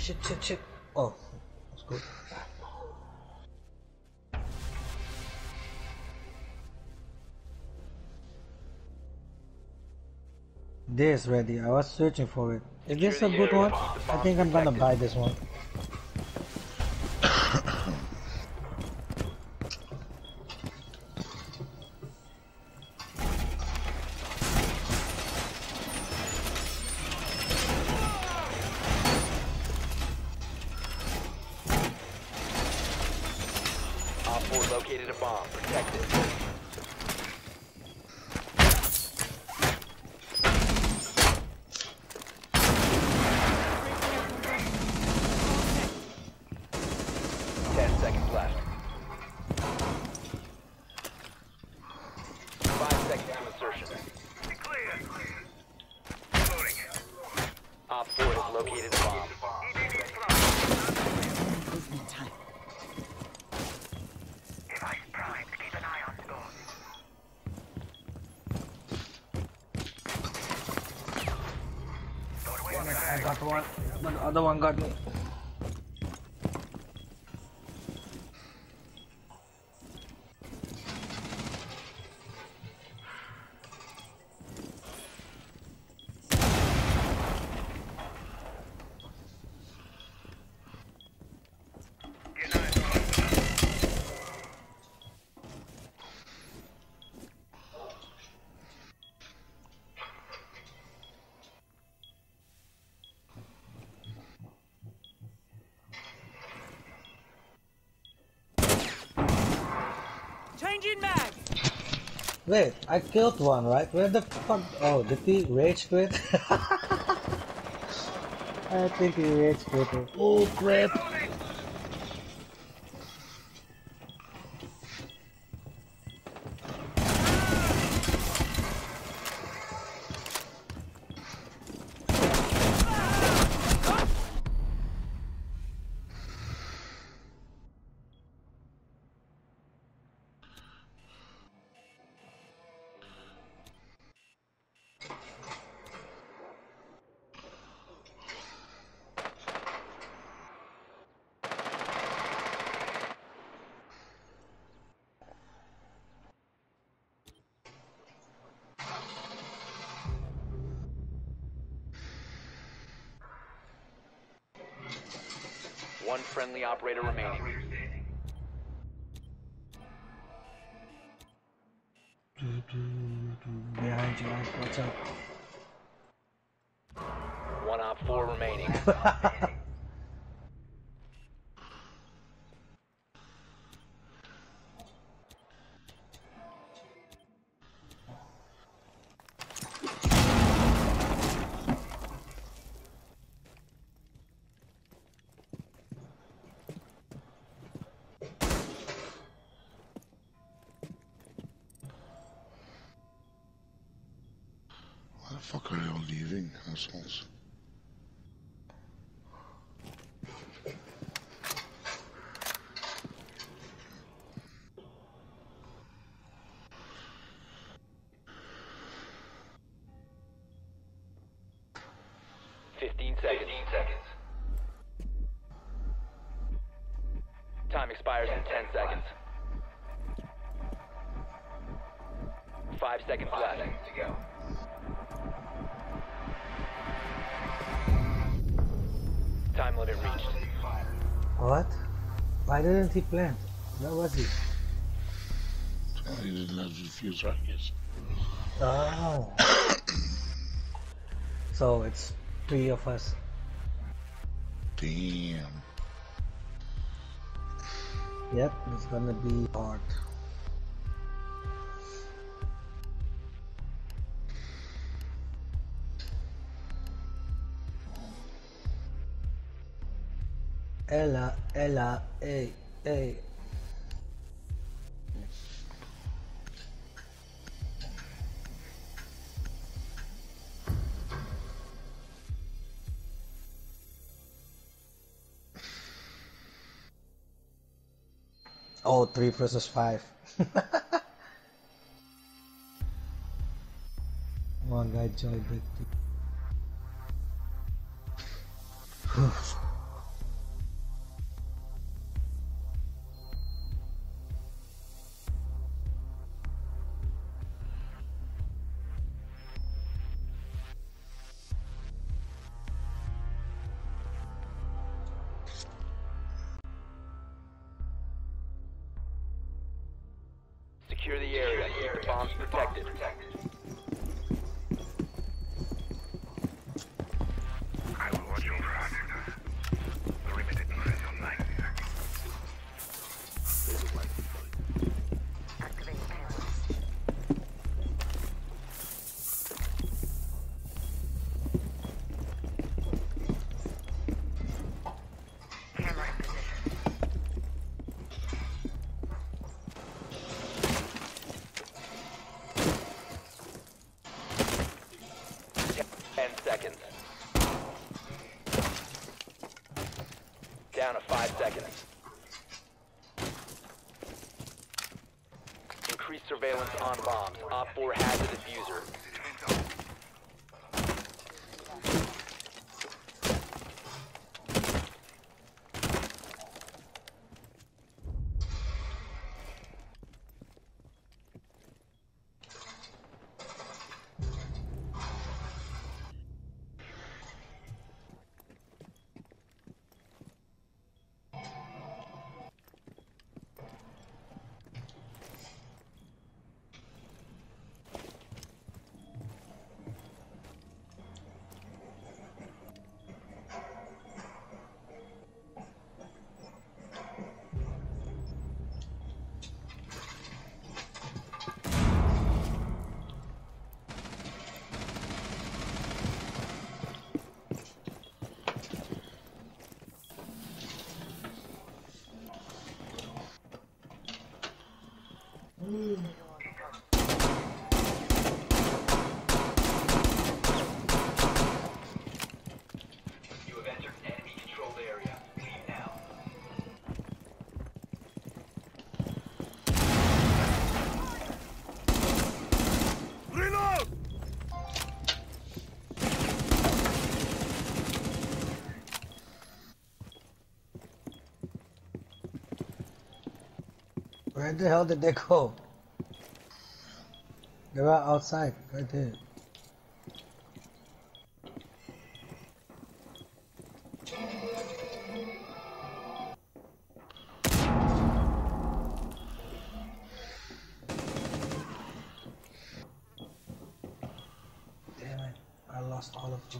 Shit. Oh, that's good. This ready. I was searching for it. Is this a good one? I think I'm gonna buy this one. Op 4 located a bomb. Protect it. Op 4 has located a bomb. Device primed. Keep an eye on stores. I got one, but the other one got me. Changing mag. Wait, I killed one, right? Where the fuck? Oh, did he rage quit? I think he rage quit. Oh crap! One friendly operator remaining. Behind you, watch out. One Op 4 remaining. Why the fuck are they all leaving, assholes? Fifteen seconds. Time expires in 10 seconds. 5 seconds left. To go. Time limit reached. What? Why didn't he plant? Where was he? He didn't have the fuse rockets. Oh. So it's 3 of us. Damn. Yep, it's gonna be hard. Ella, hey. Oh, 3 versus 5. One guy joined it. bombs protected. I will watch over us. Perimeter defense online. Activating camera. Camera in position. 10 seconds. Down to 5 seconds. Increase surveillance on bombs. Op 4 has a diffuser. You have entered enemy-controlled area. Leave now. Where the hell did they go? They were outside, right there. Damn it, I lost all of them.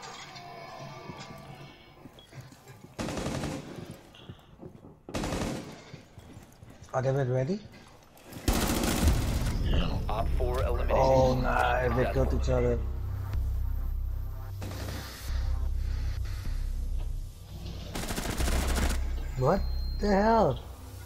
Are they ready? Yeah. Op 4 eliminated. Oh, nice, they killed each other. What the hell?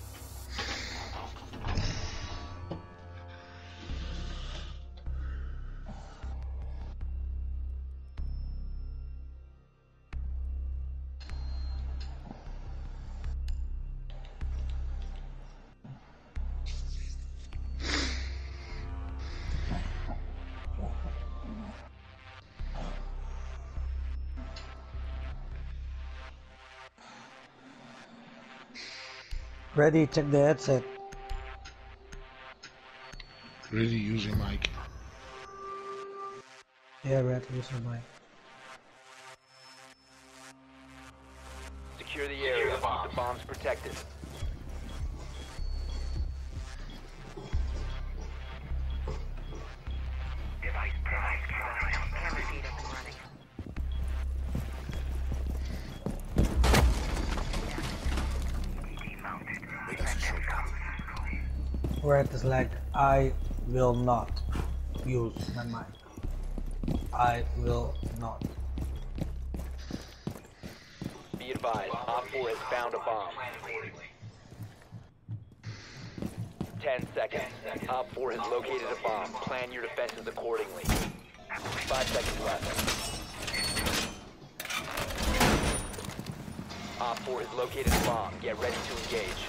Ready, check the headset. Really using mic. Yeah, Red, use your mic. Secure the area. Keep the bombs protected. Device prime. Camera feed up and running. Mounted. Red is like, I will not use my mic. I will not. Be advised, Op 4 has found a bomb. 10 seconds. Op 4 has located a bomb. Plan your defenses accordingly. 5 seconds left. Op 4 has located a bomb. Get ready to engage.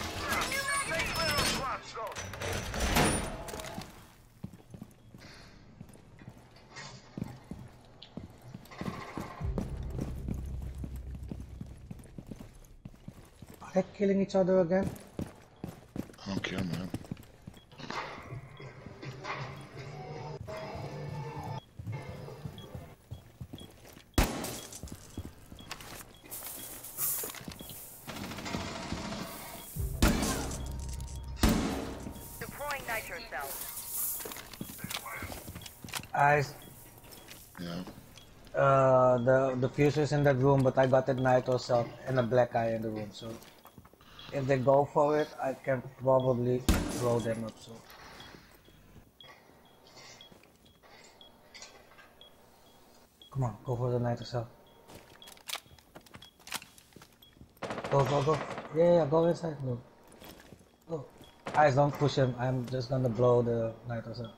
Are they killing each other again? I don't care, man. Deploying nitro cells. I Yeah. the fuse is in that room, but I got that Nitro cell and a black eye in the room. So if they go for it, I can probably blow them up. So come on, go for the Nitro cell. Go, go, go. Yeah, go inside. Go. Go. Guys, don't push him. I'm just gonna blow the Nitro cell.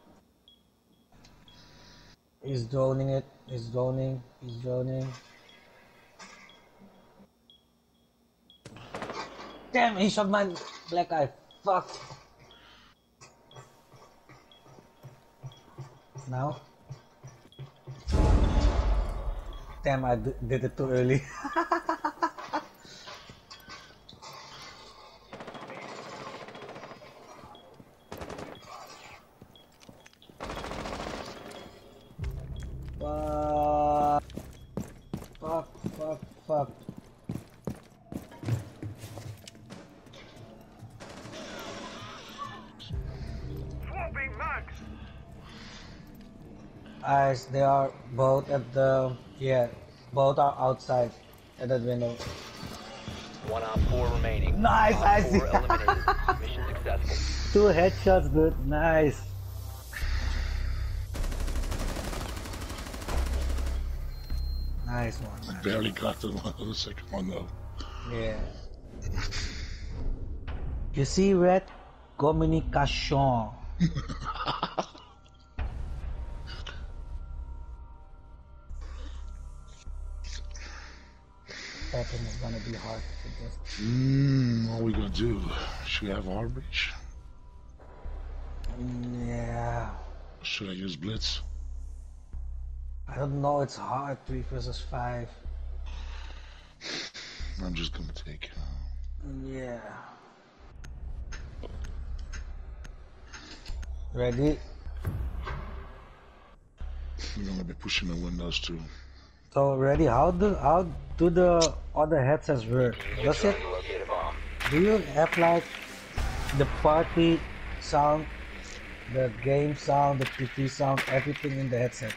He's droning it. He's droning. He's droning. Damn, he shot my black eye. Fuck. Now. Damn, I did it too early. Fuck. Swapping mags. Guys, they are both at the, yeah, both are outside at that window. 1 op 4 remaining. Nice, Op I 4 see. eliminated. Mission successful. 2 headshots, dude. Nice. Nice one. I barely got the second one though. Yeah. You see, Red? Communication. That thing is gonna be hard to get. What are we gonna do? Should we have hard reach? Yeah. Should I use blitz? I don't know, it's hard, 3 versus 5. I'm just gonna take. Yeah. Ready? We're gonna be pushing the windows too. So ready? How do the other headsets work? Does it? Locate a bomb. Do you have like the party sound, the game sound, the PT sound, everything in the headset?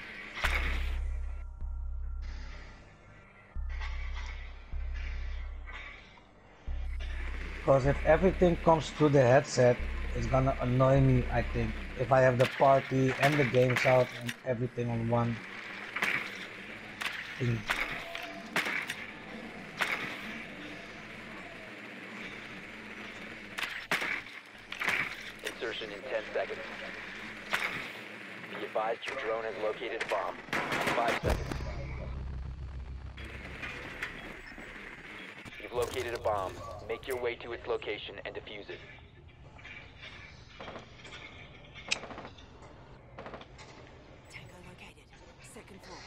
Because if everything comes through the headset, it's gonna annoy me, I think. If I have the party and the game sound and everything on one thing. Insertion in 10 seconds. Be advised your drone has located a bomb. 5 seconds. You've located a bomb. Make your way to its location and defuse it. Tango located. Second floor.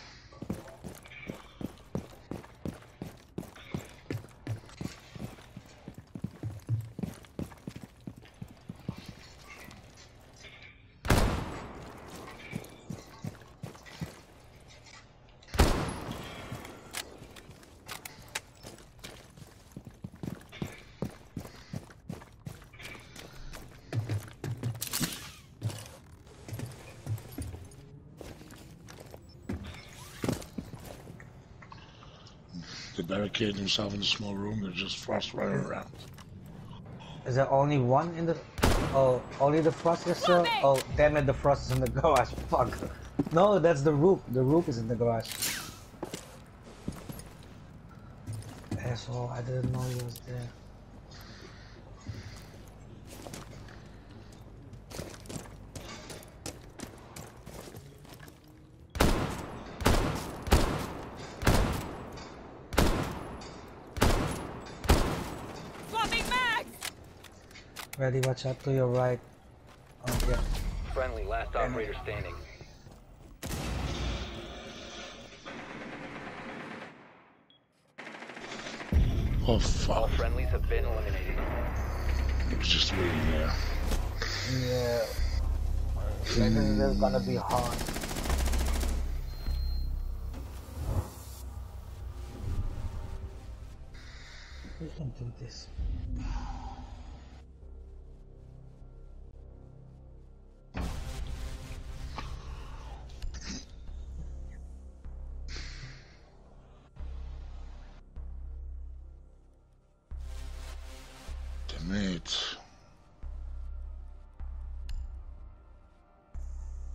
They barricade themselves in a small room. They're just frost running around. Is there only one in the... Oh, only the frost is still... Oh, damn it, the frost is in the garage. Fuck. No, that's the roof. The roof is in the garage. Asshole, I didn't know he was there. Swapping mags! Ready, watch out to your right. Oh, yeah. Friendly, last operator standing. Oh All fuck! friendlies have been eliminated. It was just waiting there. Yeah. This is gonna be hard. We can do this.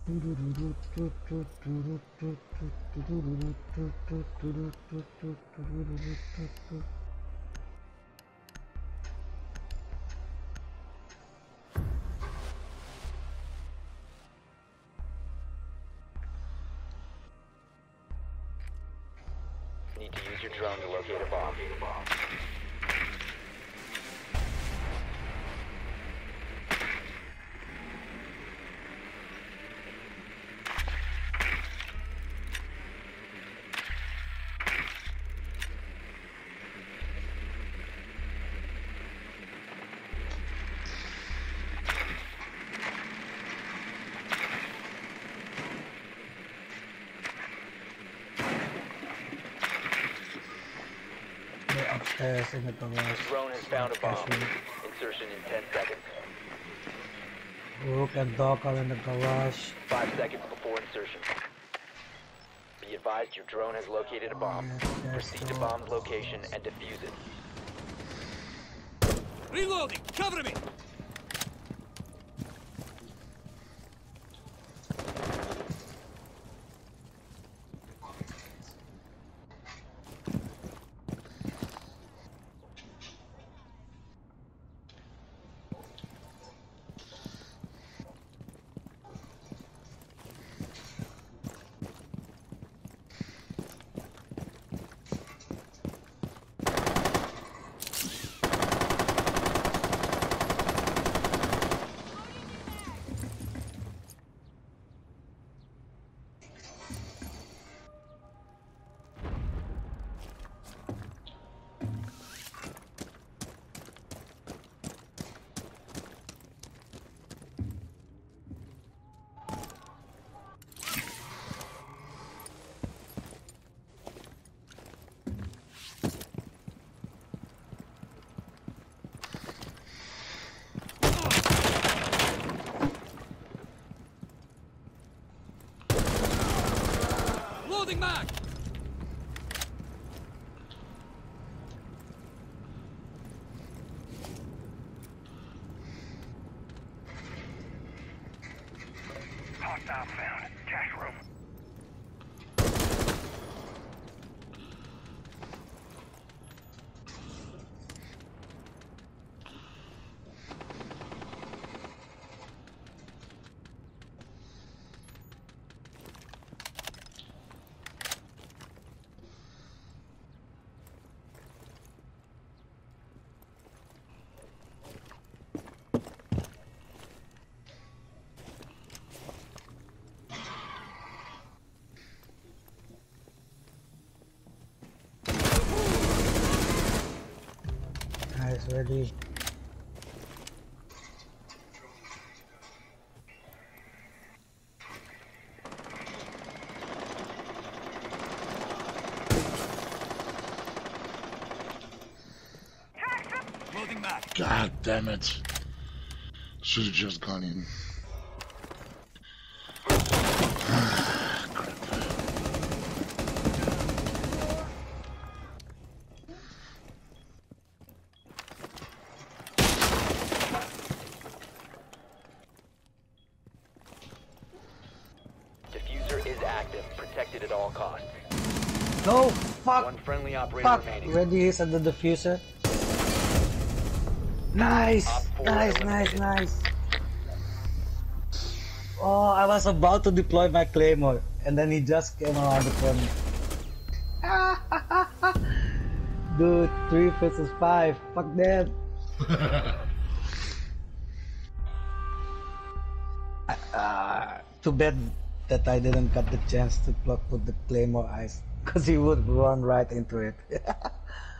Need to use your drone to locate a bomb. They're upstairs in the garage. Drone has found a bomb. Insertion in 10 seconds. Rook and Doc are in the garage. 5 seconds before insertion. Be advised your drone has located a bomb. Yes, Proceed to bomb's location and defuse it. Reloading! Cover me! Loading mag! Hostile found. Cash room. Nice, ready. Loading mag! God damn it. Should have just gone in. Diffuser is active. Protected at all costs. No, fuck, One friendly operator fuck. remaining. Ready is at the diffuser. Nice, Op 4 nice, nice, eliminated. nice. Oh, I was about to deploy my claymore, and then he just came around the corner. Dude, 3 versus 5. Fuck that. Too bad that I didn't get the chance to block with the claymore eyes, because he would run right into it.